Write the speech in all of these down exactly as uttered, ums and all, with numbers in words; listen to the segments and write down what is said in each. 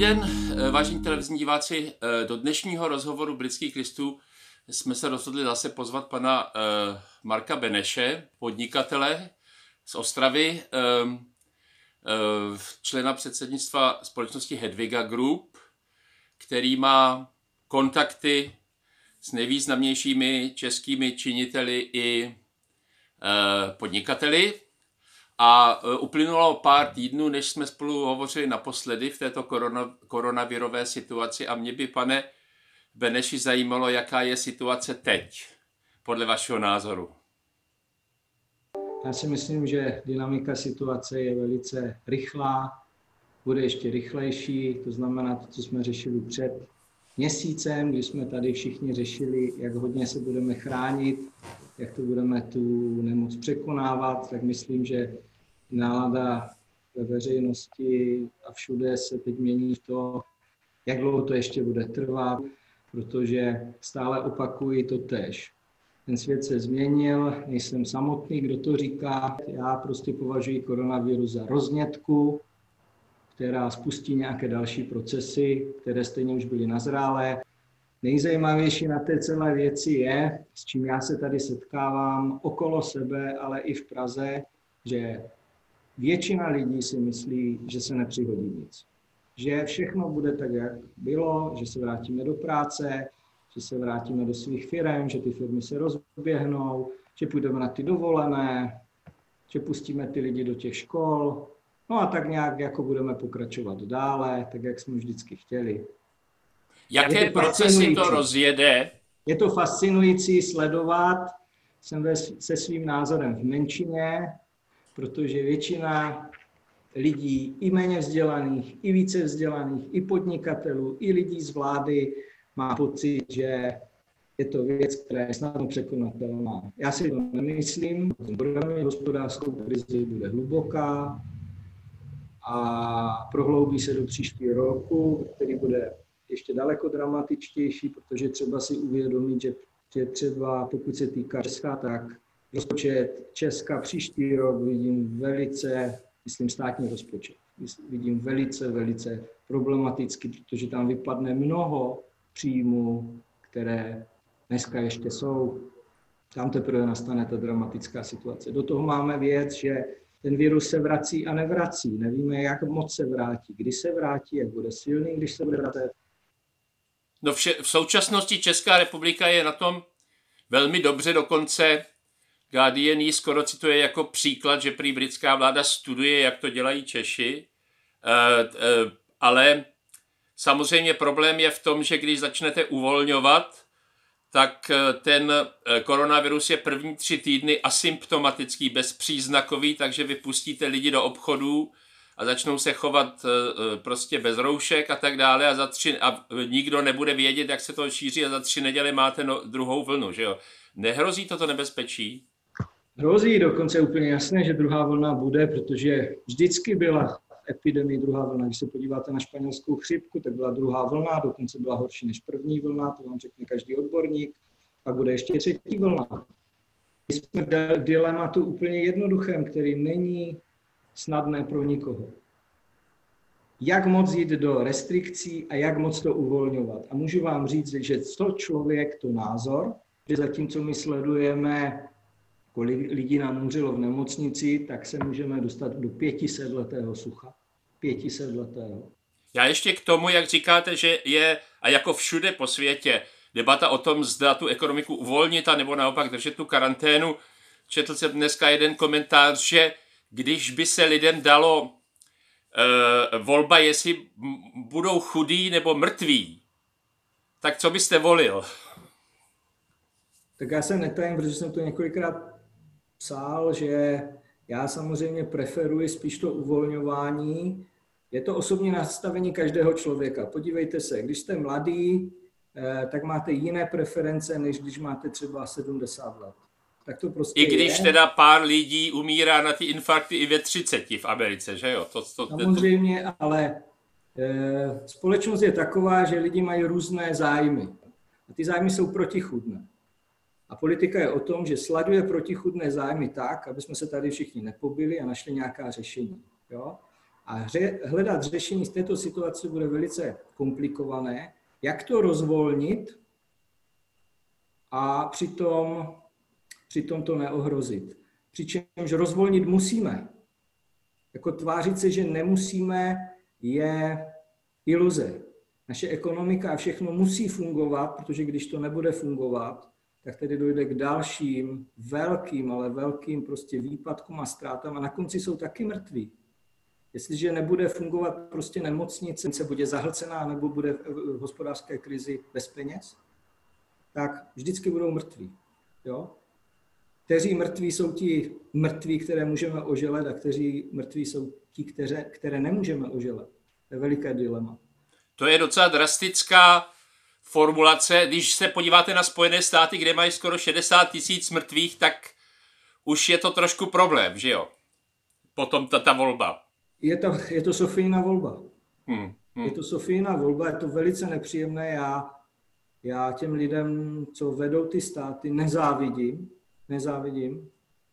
den, vážení televizní diváci. Do dnešního rozhovoru Britských listů jsme se rozhodli zase pozvat pana Marka Beneše, podnikatele z Ostravy, člena předsednictva společnosti Hedviga Group, který má kontakty s nejvýznamnějšími českými činiteli i podnikateli. A uplynulo pár týdnů, než jsme spolu hovořili naposledy v této korona, koronavirové situaci, a mě by, pane Beneši, zajímalo, jaká je situace teď, podle vašeho názoru. Já si myslím, že dynamika situace je velice rychlá, bude ještě rychlejší, to znamená to, co jsme řešili před měsícem, kdy jsme tady všichni řešili, jak hodně se budeme chránit, jak to budeme tu nemoc překonávat, tak myslím, že nálada ve veřejnosti a všude se teď mění to, jak dlouho to ještě bude trvat, protože stále opakuji to též. Ten svět se změnil, nejsem samotný, kdo to říká. Já prostě považuji koronavirus za roznětku, která spustí nějaké další procesy, které stejně už byly nazrálé. Nejzajímavější na té celé věci je, s čím já se tady setkávám okolo sebe, ale i v Praze, že většina lidí si myslí, že se nepřihodí nic. Že všechno bude tak, jak bylo, že se vrátíme do práce, že se vrátíme do svých firem, že ty firmy se rozběhnou, že půjdeme na ty dovolené, že pustíme ty lidi do těch škol. No a tak nějak jako budeme pokračovat dále, tak jak jsme vždycky chtěli. Jaké procesy to rozjede? Je to fascinující sledovat. Jsem ve, se svým názorem v menšině, protože většina lidí, i méně vzdělaných, i více vzdělaných, i podnikatelů, i lidí z vlády má pocit, že je to věc, která je snadno překonatelná. Já si to nemyslím. Hospodářskou krizi bude hluboká a prohloubí se do příštího roku, který bude ještě daleko dramatičtější, protože třeba si uvědomit, že, že třeba pokud se týká Česka, tak rozpočet Česka příští rok vidím velice, myslím státní rozpočet, vidím velice, velice problematicky, protože tam vypadne mnoho příjmů, které dneska ještě jsou. Tam teprve nastane ta dramatická situace. Do toho máme věc, že ten virus se vrací a nevrací. Nevíme, jak moc se vrátí, kdy se vrátí, jak bude silný, když se bude vracet. No vše, v současnosti Česká republika je na tom velmi dobře, dokonce Guardian ji skoro cituje jako příklad, že prý britská vláda studuje, jak to dělají Češi, e, e, ale samozřejmě problém je v tom, že když začnete uvolňovat, tak ten koronavirus je první tři týdny asymptomatický, bezpříznakový, takže vy pustíte lidi do obchodů a začnou se chovat prostě bez roušek a tak dále a, za tři, a nikdo nebude vědět, jak se to šíří a za tři neděle máte no, druhou vlnu, že jo? Nehrozí toto nebezpečí? Hrozí, dokonce úplně jasné, že druhá vlna bude, protože vždycky byla epidemie druhá vlna. Když se podíváte na španělskou chřipku, tak byla druhá vlna, dokonce byla horší než první vlna, to vám řekne každý odborník, pak bude ještě třetí vlna. My jsme v dilematu úplně jednoduchém, který není snadné pro nikoho. Jak moc jít do restrikcí a jak moc to uvolňovat. A můžu vám říct, že to člověk, to názor, že zatímco my sledujeme, kolik lidí nám umřelo v nemocnici, tak se můžeme dostat do pětisetletého sucha. Pětisetletého. Já ještě k tomu, jak říkáte, že je, a jako všude po světě, debata o tom, zda tu ekonomiku uvolnit a nebo naopak držet tu karanténu. Četl jsem dneska jeden komentář, že když by se lidem dalo e, volba, jestli budou chudí nebo mrtví, tak co byste volil? Tak já se netajím, protože jsem to několikrát psal, že já samozřejmě preferuji spíš to uvolňování. Je to osobní nastavení každého člověka. Podívejte se, když jste mladý, tak máte jiné preference, než když máte třeba sedmdesát let. Tak to prostě I když je. teda pár lidí umírá na ty infarkty i ve třiceti v Americe, že jo? To, to, samozřejmě, to... ale e, společnost je taková, že lidi mají různé zájmy. A ty zájmy jsou protichůdné. A politika je o tom, že sleduje protichůdné zájmy tak, aby jsme se tady všichni nepobili a našli nějaká řešení. Jo? A hře, hledat řešení z této situace bude velice komplikované. Jak to rozvolnit a přitom, přitom to neohrozit. Přičemž rozvolnit musíme. Jako tvářit se, že nemusíme, je iluze. Naše ekonomika a všechno musí fungovat, protože když to nebude fungovat, tak tedy dojde k dalším velkým, ale velkým prostě výpadkům a ztrátám a na konci jsou taky mrtví. Jestliže nebude fungovat prostě nemocnice, se bude zahlcená nebo bude v hospodářské krizi bez peněz, tak vždycky budou mrtví. Jo? Kteří mrtví jsou ti mrtví, které můžeme oželet a kteří mrtví jsou ti, které, které nemůžeme oželet. To je veliké dilema. To je docela drastická formulace. Když se podíváte na Spojené státy, kde mají skoro šedesát tisíc mrtvých, tak už je to trošku problém, že jo? Potom ta, ta volba. Je to, je to Sofijina volba. Hmm, hmm. Je to Sofijina volba, je to velice nepříjemné. Já, já těm lidem, co vedou ty státy, nezávidím. Nezávidím.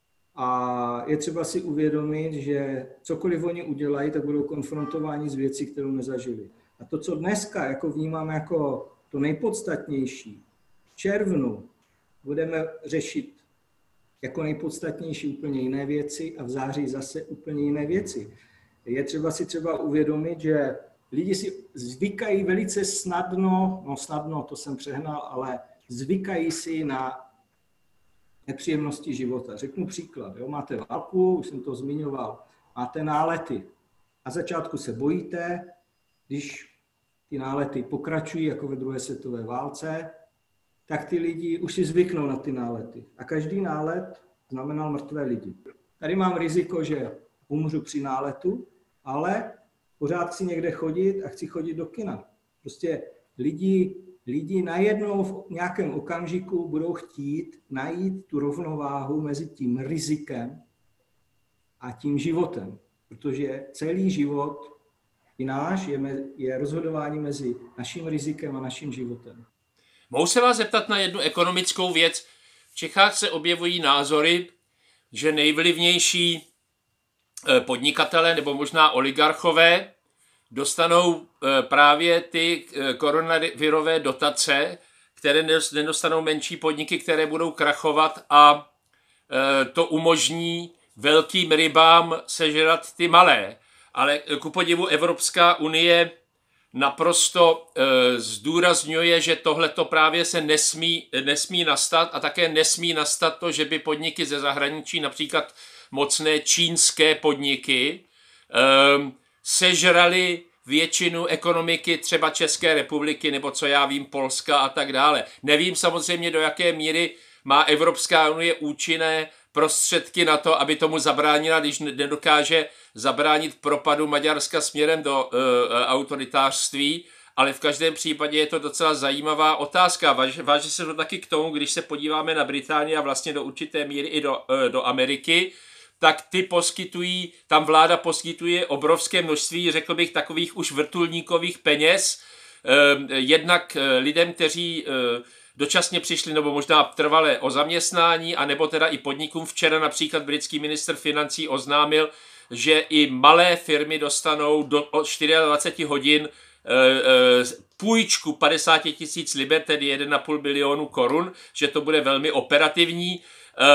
A je třeba si uvědomit, že cokoliv oni udělají, tak budou konfrontováni s věcí, kterou nezažili. A to, co dneska jako vnímám jako to nejpodstatnější, v červnu budeme řešit jako nejpodstatnější úplně jiné věci a v září zase úplně jiné věci. Je třeba si třeba uvědomit, že lidi si zvykají velice snadno, no snadno, to jsem přehnal, ale zvykají si na nepříjemnosti života. Řeknu příklad. Jo? Máte válku, už jsem to zmiňoval, máte nálety. Na začátku se bojíte, když ty nálety pokračují jako ve druhé světové válce, tak ty lidi už si zvyknou na ty nálety. A každý nálet znamenal mrtvé lidi. Tady mám riziko, že umřu při náletu, ale pořád chci někde chodit a chci chodit do kina. Prostě lidi, lidi najednou v nějakém okamžiku budou chtít najít tu rovnováhu mezi tím rizikem a tím životem. Protože celý život i náš je, me, je rozhodování mezi naším rizikem a naším životem. Mohu se vás zeptat na jednu ekonomickou věc. V Čechách se objevují názory, že nejvlivnější podnikatelé nebo možná oligarchové dostanou právě ty koronavirové dotace, které nedostanou menší podniky, které budou krachovat a to umožní velkým rybám sežrat ty malé. Ale ku podivu Evropská unie naprosto e, zdůrazňuje, že tohleto právě se nesmí, nesmí nastat a také nesmí nastat to, že by podniky ze zahraničí, například mocné čínské podniky, e, sežrali většinu ekonomiky třeba České republiky nebo co já vím Polska a tak dále. Nevím samozřejmě, do jaké míry má Evropská unie účinné prostředky na to, aby tomu zabránila, když nedokáže zabránit propadu Maďarska směrem do uh, autoritářství, ale v každém případě je to docela zajímavá otázka. Váže, váže se to taky k tomu, když se podíváme na Británii a vlastně do určité míry i do, uh, do Ameriky, tak ty poskytují, tam vláda poskytuje obrovské množství, řekl bych, takových už vrtulníkových peněz, uh, jednak uh, lidem, kteří uh, dočasně přišli nebo možná trvalé o zaměstnání, anebo teda i podnikům. Včera například britský ministr financí oznámil, že i malé firmy dostanou do dvacet čtyři hodin e, e, půjčku padesát tisíc liber, tedy jeden a půl bilionu korun, že to bude velmi operativní. E,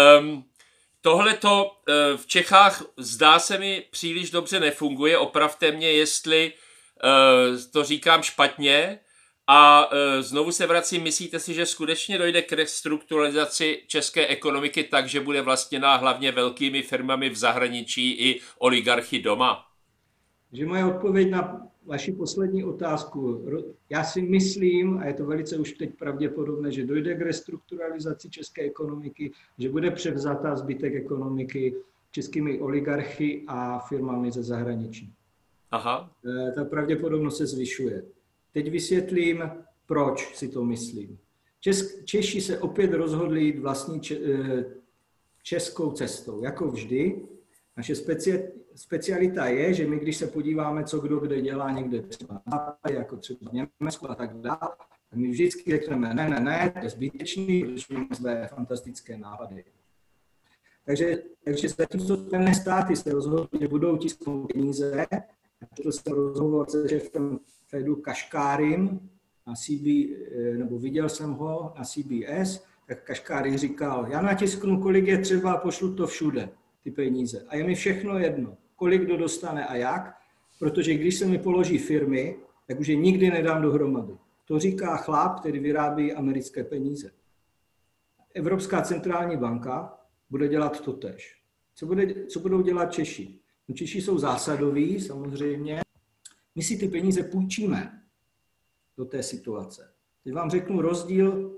tohleto e, v Čechách zdá se mi příliš dobře nefunguje. Opravte mě, jestli e, to říkám špatně. A e, znovu se vracím, myslíte si, že skutečně dojde k restrukturalizaci české ekonomiky tak, že bude vlastněná hlavně velkými firmami v zahraničí i oligarchy doma? Že moje odpověď na vaši poslední otázku. Já si myslím, a je to velice už teď pravděpodobné, že dojde k restrukturalizaci české ekonomiky, že bude převzata zbytek ekonomiky českými oligarchy a firmami ze zahraničí. Aha. E, ta pravděpodobnost se zvyšuje. Teď vysvětlím, proč si to myslím. Česk, Češi se opět rozhodli jít vlastní če, českou cestou, jako vždy. Naše speci, specialita je, že my, když se podíváme, co kdo kde dělá někde třeba jako třeba v Německu a tak dále, tak my vždycky řekneme, ne, ne, ne, to je zbytečný, protože máme své fantastické nápady. Takže, takže zatímco Spojené státy se rozhodli, že budou tisknout peníze, Četl jsem rozhovor se šéfem Fedu Kaškárym na C B, nebo viděl jsem ho na C B S, tak Kaškáry říkal, já natisknu, kolik je třeba, pošlu to všude, ty peníze. A je mi všechno jedno, kolik kdo dostane a jak, protože když se mi položí firmy, tak už je nikdy nedám dohromady. To říká chlap, který vyrábí americké peníze. Evropská centrální banka bude dělat totéž. Co, bude, co budou dělat Češi? No, Češi jsou zásadoví, samozřejmě. My si ty peníze půjčíme do té situace. Teď vám řeknu rozdíl.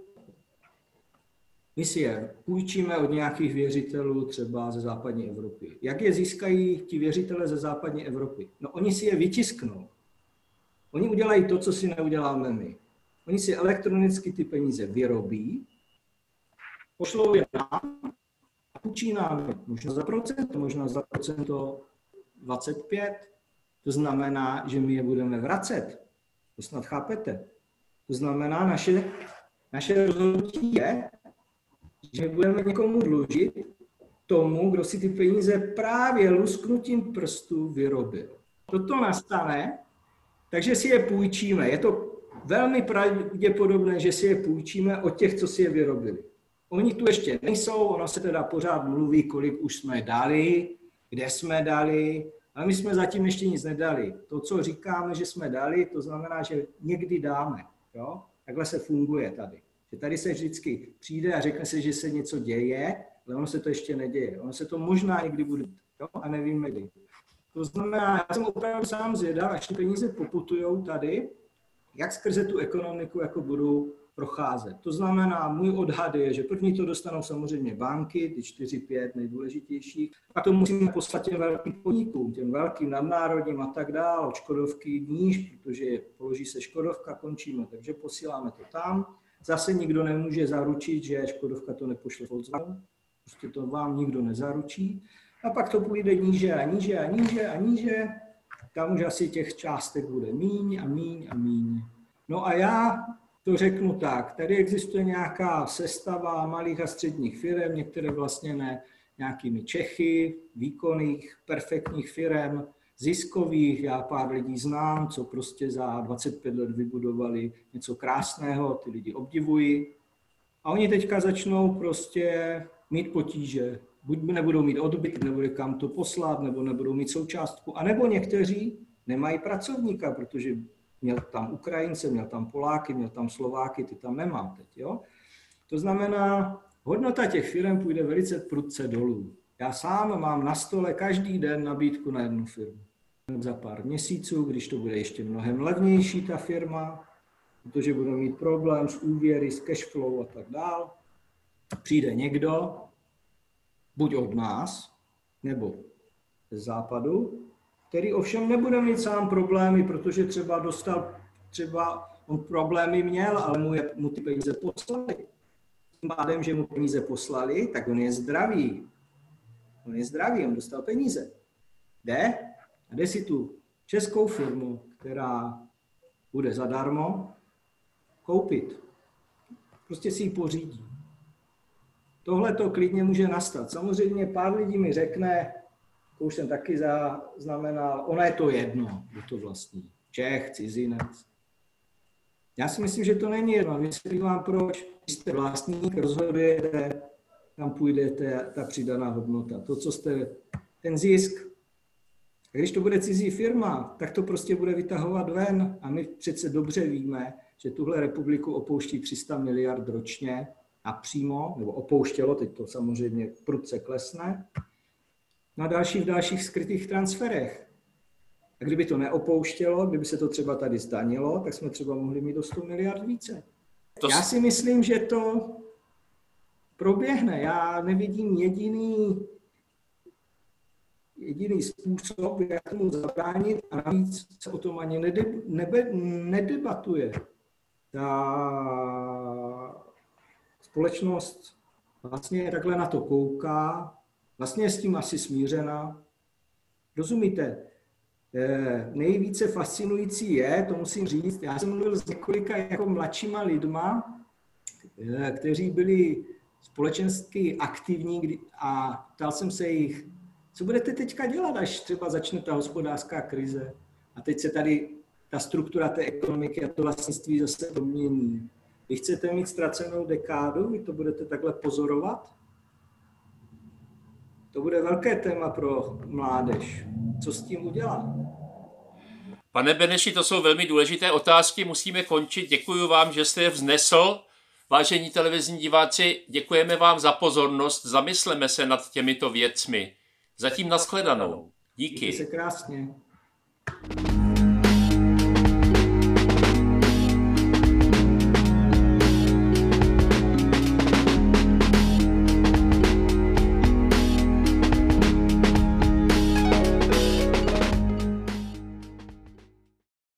My si je půjčíme od nějakých věřitelů třeba ze západní Evropy. Jak je získají ti věřitelé ze západní Evropy? No oni si je vytisknou. Oni udělají to, co si neuděláme my. Oni si elektronicky ty peníze vyrobí, pošlou je nám a půjčí nám možná za procent, možná za procento dvacet pět. To znamená, že my je budeme vracet. To snad chápete. To znamená, naše, naše rozhodnutí je, že budeme někomu dlužit tomu, kdo si ty peníze právě lusknutím prstů vyrobil. Toto nastane, takže si je půjčíme. Je to velmi pravděpodobné, že si je půjčíme od těch, co si je vyrobili. Oni tu ještě nejsou, ono se teda pořád mluví, kolik už jsme dali, kde jsme dali, ale my jsme zatím ještě nic nedali. To, co říkáme, že jsme dali, to znamená, že někdy dáme. Jo? Takhle se funguje tady. Že tady se vždycky přijde a řekne se, že se něco děje, ale ono se to ještě neděje. Ono se to možná někdy bude, jo? A nevíme kdy. To znamená, já jsem opravdu sám zvědav, až ty peníze poputujou tady, jak skrze tu ekonomiku jako budou procházet. To znamená, můj odhad je, že první to dostanou samozřejmě banky, ty čtyři, pět nejdůležitějších, a to musíme poslat těm velkým podnikům, těm velkým nadnárodním a tak dále, od Škodovky níž, protože položí se Škodovka, končíme, takže posíláme to tam. Zase nikdo nemůže zaručit, že Škodovka to nepošle Volkswagen, prostě to vám nikdo nezaručí. A pak to půjde níže a níže a níže a níže, tam už asi těch částek bude míň a míň a míň. No a já to řeknu tak, tady existuje nějaká sestava malých a středních firm, některé vlastněné nějakými Čechy, výkonných, perfektních firm, ziskových, já pár lidí znám, co prostě za dvacet pět let vybudovali něco krásného, ty lidi obdivují. A oni teďka začnou prostě mít potíže. Buď nebudou mít odbyt, nebude kam to poslat, nebo nebudou mít součástku, anebo někteří nemají pracovníka, protože měl tam Ukrajince, měl tam Poláky, měl tam Slováky, ty tam nemá teď. Jo? To znamená, hodnota těch firm půjde velice prudce dolů. Já sám mám na stole každý den nabídku na jednu firmu. Za pár měsíců, když to bude ještě mnohem levnější ta firma, protože budou mít problém s úvěry, s cashflow a tak dál, přijde někdo, buď od nás, nebo ze západu, který ovšem nebude mít sám problémy, protože třeba dostal, třeba on problémy měl, ale mu, je, mu ty peníze poslali. Tím pádem, že mu peníze poslali, tak on je zdravý. On je zdravý, on dostal peníze. Jde a jde si tu českou firmu, která bude zadarmo, koupit. Prostě si ji pořídí. Tohle to klidně může nastat. Samozřejmě pár lidí mi řekne, to už jsem taky zaznamenal, ono je to jedno, kdo to vlastní. Čech, cizinec. Já si myslím, že to není jedno. Vysvětlím vám proč. Když jste vlastník, rozhodujete, tam půjde ta přidaná hodnota. To, co jste, ten zisk. A když to bude cizí firma, tak to prostě bude vytahovat ven. A my přece dobře víme, že tuhle republiku opouští tři sta miliard ročně napřímo, nebo opouštělo, teď to samozřejmě prudce klesne, na dalších dalších skrytých transferech. A kdyby to neopouštělo, kdyby se to třeba tady zdanilo, tak jsme třeba mohli mít o sto miliard více. To... Já si myslím, že to proběhne. Já nevidím jediný, jediný způsob, jak tomu zabránit, a navíc se o tom ani nede, nebe, nedebatuje. Ta společnost vlastně takhle na to kouká, vlastně je s tím asi smířena. Rozumíte? E, nejvíce fascinující je, to musím říct, já jsem mluvil s několika jako mladšíma lidma, e, kteří byli společensky aktivní a ptal jsem se jich, co budete teďka dělat, až třeba začne ta hospodářská krize. A teď se tady ta struktura té ekonomiky a to vlastnictví zase promění. Vy chcete mít ztracenou dekádu, vy to budete takhle pozorovat? To bude velké téma pro mládež. Co s tím udělá? Pane Beneši, to jsou velmi důležité otázky, musíme končit. Děkuji vám, že jste je vznesl. Vážení televizní diváci, děkujeme vám za pozornost, zamysleme se nad těmito věcmi. Zatím nashledanou. Díky. Díky se krásně.